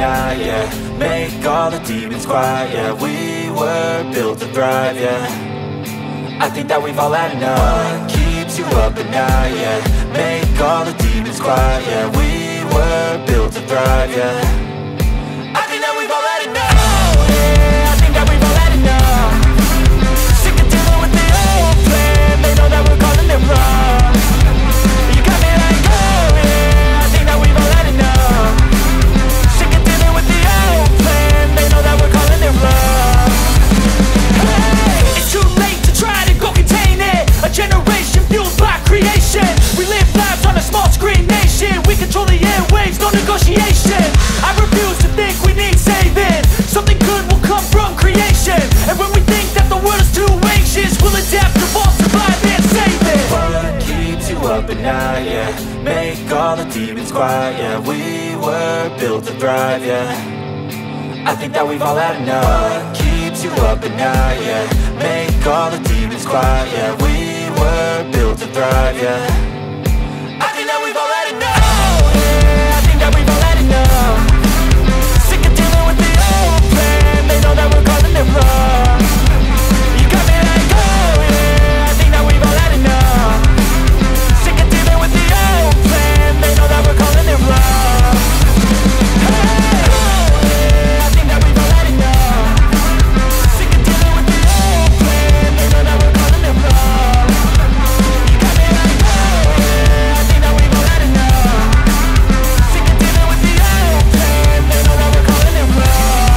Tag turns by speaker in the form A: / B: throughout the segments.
A: night, yeah. Make all the demons quiet, yeah. We were built to thrive, yeah. I think that we've all had enough. What keeps you up at night, yeah. Make all the demons quiet, yeah. We were built to thrive, yeah. I think that we've all had enough. Oh, yeah, I think that we've all had enough. Sick of dealing with the old plan. They know that we're calling it wrong. You got me like, oh yeah, I think that we've all had enough. Sick of dealing with the old plan. They know that we're calling it wrong. Hey, it's too late to try to go contain it. A generation fueled by creation. We live lives on a small screen nation. We control the airwaves, no negotiation. I refuse to think we need saving. Something good will come from creation. And when we think that the world is too anxious, we'll adapt, evolve, survive and save it. What keeps you up at night, yeah. Make all the demons quiet, yeah. We were built to thrive, yeah. I think that we've all had enough. What keeps you up at night, yeah. Make all the demons quiet, yeah. We were built to thrive, yeah. I think that we've all had enough. Oh, yeah, I think that we've all had enough. Sick of dealing with the old plan. They know that we're calling it wrong. You got me like, oh yeah, I think that we've all had enough. Sick of dealing with the old plan. They know that we're calling it wrong. Hey, oh yeah, I think that we've all had enough. Sick of dealing with the old plan. They know that we're calling it wrong. You got me like, oh yeah, I think that we've all had enough. Sick of dealing with the old plan. They know that we're calling it wrong.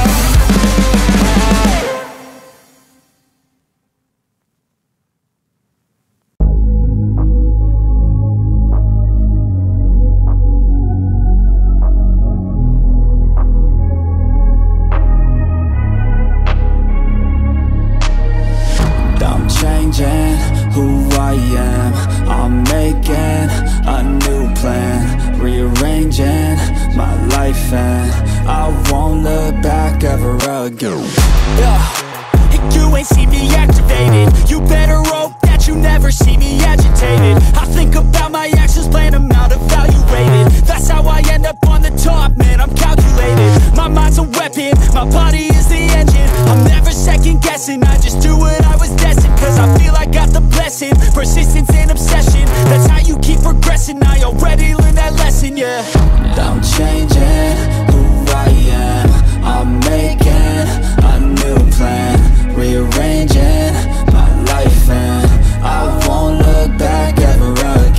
A: I'm changing who I am. I'm making a new plan, rearranging my life, and I won't look back ever again. And you ain't see me activated. You better hope that you never see me agitated. I think about my actions, plan them out, evaluated. That's how I end up on the top, man, I'm calculated. My mind's a weapon, my body is the engine. I'm never second guessing, I just do what I was destined. Cause I feel I got the blessing, persistence and obsession. That's how you keep progressing, I already learned that lesson, yeah. I'm changing who I am. I'm making a new plan, rearranging my life, and I won't look back ever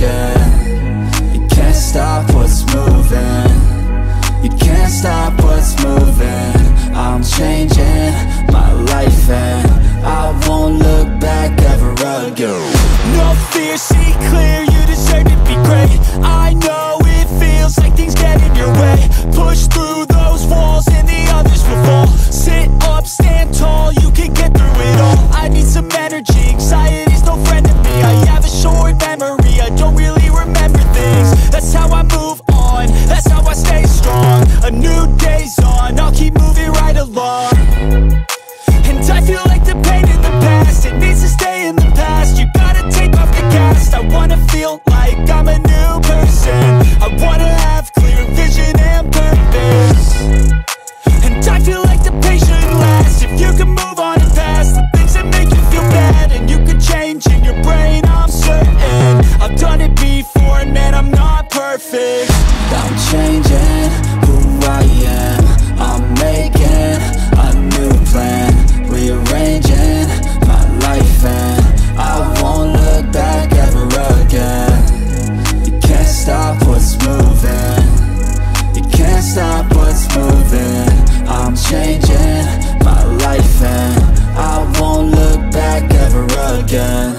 A: again. You can't stop what's moving. You can't stop what's moving. I'm changing my life, and I won't look back ever again. No fear, see clear, you deserve to be great. I know it feels like things get in your way. Push through those walls and the others will fall. Sit up, stand tall, you can get through it all. I need some energy, anxiety's no friend to me. I have a short memory, I don't really remember things. That's how I move on, that's how I stay strong. A new day's on, I'll keep moving right along. And I feel like the pain in the past, it needs to stay in the past. You gotta take off the cast. I wanna feel like I'm a new person. I wanna have clear vision and purpose. And I feel like the pain shouldn't last. If you can move on and past the things that make you feel bad, and you can change in your brain, I'm certain. I've done it before and man, I'm not perfect. I'm changing who I am. I'm making a new plan, rearranging my life, and I won't look back ever again. You can't stop what's moving. You can't stop what's moving. I'm changing my life, and I won't look back ever again.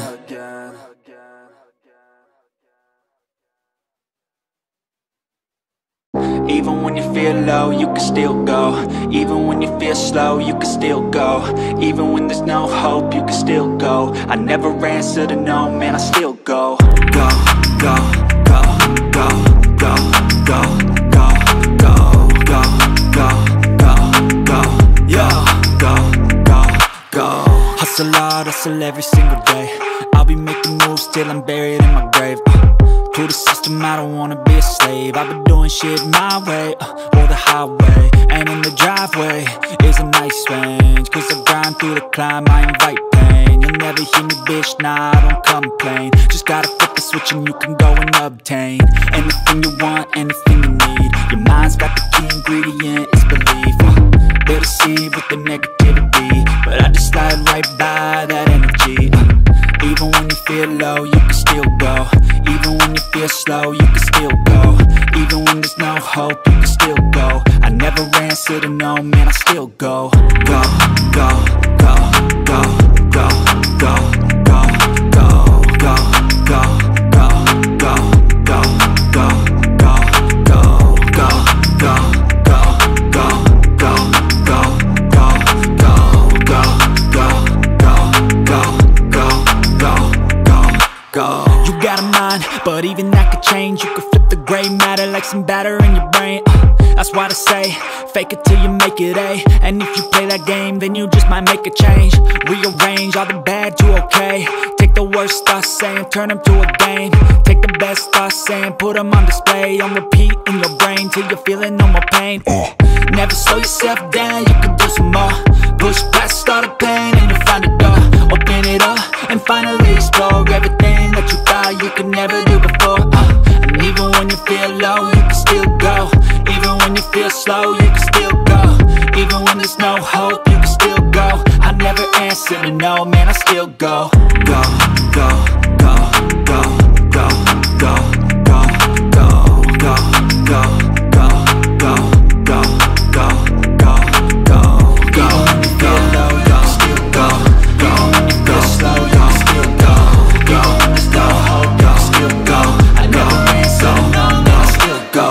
A: Even when you feel low, you can still go. Even when you feel slow, you can still go. Even when there's no hope, you can still go. I never answer to no, man, I still go. Go, go, go, go, go, go, go, go, go, go, go, go, yo, go, go, go. Hustle hard, hustle every single day. I'll be making moves till I'm buried in my grave. To the system, I don't wanna be a slave. I've been doing shit my way, or the highway. And in the driveway is a nice range, cause I grind through the climb, I invite pain. You'll never hear me, bitch, nah, I don't complain. Just gotta flip the switch and you can go and obtain anything you want, anything you need. Your mind's got the key ingredient, it's belief. They'll deceive with the negativity, but I just slide right by that energy. Even when you feel low, you can still go. Even when you feel slow, you can still go. Even when there's no hope, you can still go. I never answer to no, man, I still go. Go, go, go, go, go, go, go, go, go, go, go, go, go, go, go, go, go, go. You got a mind, but even that could change. You could flip the gray matter like some batter in your brain. That's why I say, fake it till you make it A. And if you play that game, then you just might make a change. Rearrange all the bad to okay. Take the worst thoughts saying, turn them to a game. Take the best thoughts saying, put them on display. On repeat in your brain till you're feeling no more pain. Never slow yourself down, you can do some more. Push past all the pain and you'll find a door. Open it up and finally explore everything that you thought you could never do before. And even when you feel low, you can still go. Even when you feel slow, you can still go. Even when there's no hope, you can still go. I never answer to no, man, I still go. Go, go, go, go, go, go, go, go, go, go, go, go, go, go, go, go, go. Even when you feel low, you can still go. Even when you feel slow, you can still go. Even when there's no hope, you can still go. I never answer to no, man, I still go.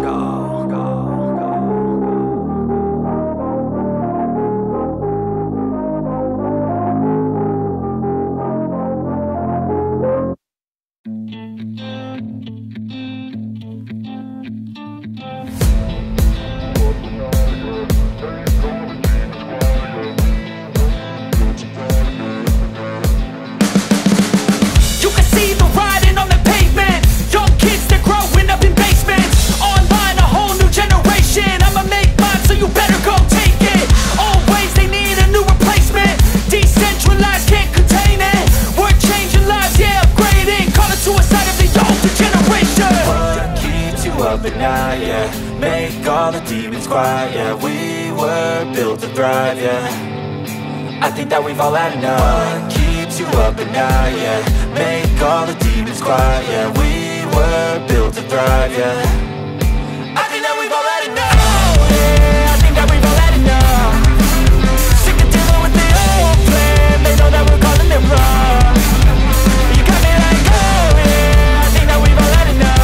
A: Up at night, yeah. Make all the demons quiet, yeah. We were built to thrive, yeah. I think that we've all had enough. What keeps you up at night, yeah. Make all the demons quiet, yeah. We were built to thrive, yeah. I think that we've all had enough. Yeah, I think that we've all had enough. Sick of dealing with the old plan. They know that we're calling it wrong. You got me like, oh yeah, I think that we've all had enough.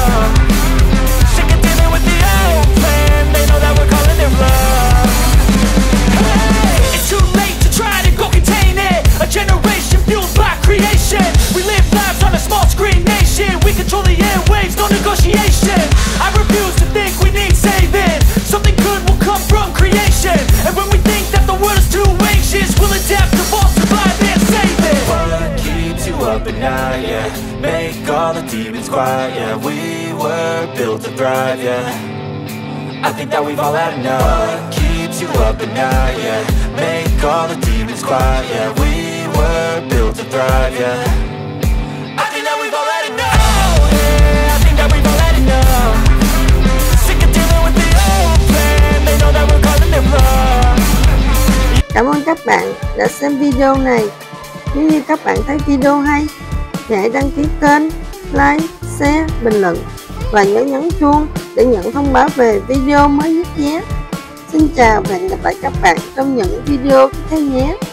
A: It's too late to try to go contain it. A generation fueled by creation. We live lives on a small screen nation. We control the airwaves, no negotiation. I refuse to think we need saving. Something good will come from creation. And when we think that the world is too anxious, we'll adapt, evolve, survive and save it. What keeps you up at night, yeah. Make all the demons quiet, yeah. We were built to thrive, yeah. I think that we've all had enough. What keeps you up at night, yeah. Make all the demons quiet, yeah. We were built to thrive, yeah. I think that we've all had enough. Yeah, I think that we've all had enough. Sick of dealing with the old plan. They know that we're calling it wrong.
B: Cảm ơn các bạn đã xem video này. Nếu như các bạn thấy video hay thì hãy đăng ký kênh, like, share, bình luận và nhớ nhấn chuông để nhận thông báo về video mới nhất nhé. Xin chào và hẹn gặp lại các bạn trong những video tiếp theo nhé.